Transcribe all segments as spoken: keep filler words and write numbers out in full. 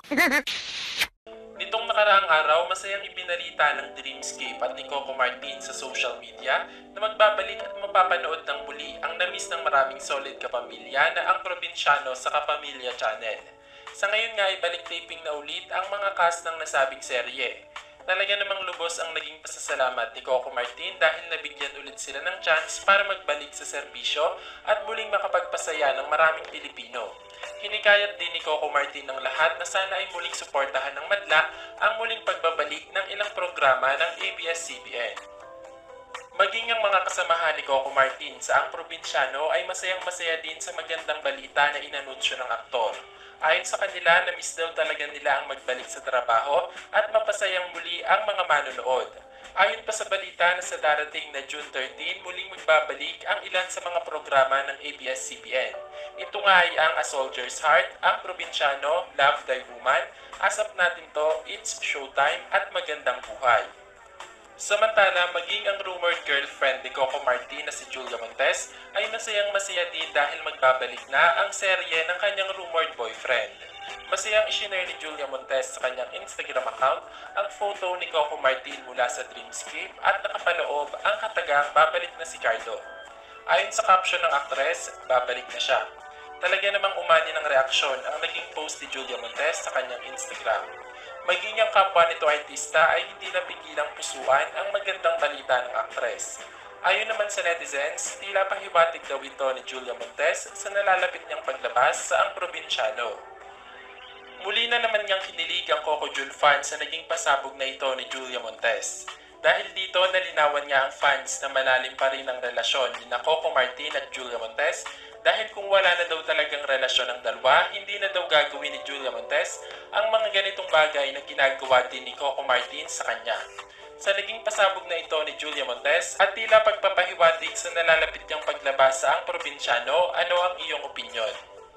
Nitong nakaraang araw, masayang ibinalita ng Dreamscape at ni Coco Martin sa social media na magbabalik at mapapanood ng muli ang namiss ng maraming solid kapamilya na ang Probinsyano sa Kapamilya Channel. Sa ngayon nga, ibalik taping na ulit ang mga cast ng nasabing serye. Talaga namang lubos ang naging pasasalamat ni Coco Martin dahil nabigyan ulit sila ng chance para magbalik sa serbisyo at muling makapagpasaya ng maraming Pilipino. Hinikayat din ni Coco Martin ng lahat na sana ay muling suportahan ng madla ang muling pagbabalik ng ilang programa ng A B S C B N. Maging ang mga kasamahan ni Coco Martin sa Ang Probinsyano ay masayang-masaya din sa magandang balita na inanunsyo ng aktor. Ayon sa kanila, na-miss daw talaga nila ang magbalik sa trabaho at mapasayang muli ang mga manonood. Ayon pa sa balita na sa darating na June thirteen, muling magbabalik ang ilan sa mga programa ng A B S C B N. Ito nga ay ang A Soldier's Heart, Ang Probinsyano, Love Thy Woman, Asap Natin To, It's Showtime at Magandang Buhay. Samantala, maging ang rumored girlfriend ni Coco Martin na si Julia Montes ay masayang masaya din dahil magbabalik na ang serye ng kanyang rumored boyfriend. Masayang isinare ni Julia Montes sa kanyang Instagram account ang photo ni Coco Martin mula sa Dreamscape at nakapaloob ang katagang babalik na si Carlo. Ayon sa caption ng aktres, babalik na siya. Talaga namang umani ng reaksyon ang naging post ni Julia Montes sa kanyang Instagram. Maging ang kapwa nito artista ay hindi napigilang pusuan ang magandang balita ng aktres. Ayon naman sa netizens, tila pahiwatig daw ito ni Julia Montes sa nalalapit niyang paglabas sa Ang Probinsyano. Muli na naman niyang kinilig ang Coco Jul fans sa naging pasabog na ito ni Julia Montes. Dahil dito, nalinawan niya ang fans na malalim pa rin ang relasyon ni na Coco Martin at Julia Montes dahil kung wala na daw talagang relasyon ng dalawa, hindi na daw gagawin ni Julia Montes ang mga ganitong bagay na ginagawa din ni Coco Martin sa kanya. Sa naging pasabog na ito ni Julia Montes at tila pagpapahiwatig sa nalalapit niyang paglabas sa Ang Probinsyano, ano ang iyong opinyon?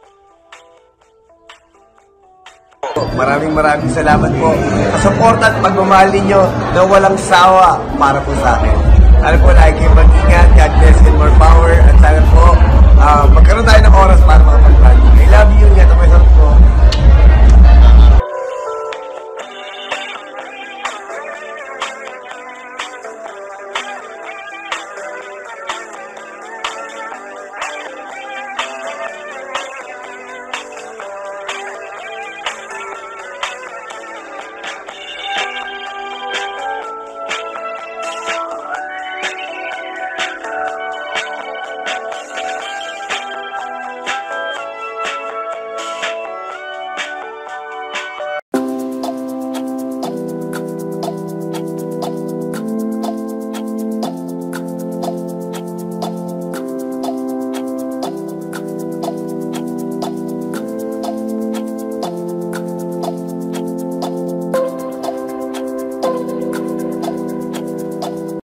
Maraming maraming salamat po sa support at pagmamahal ninyo na walang sawa para po sa akin. Sana po lagi mag-ingat, God bless and more power, at sana po uh,